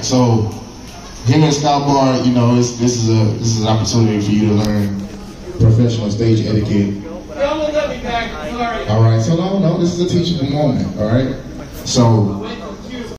So here at Scout Bar, you know, this is an opportunity for you to learn professional stage etiquette. All right, so no, this is a teachable moment. All right, so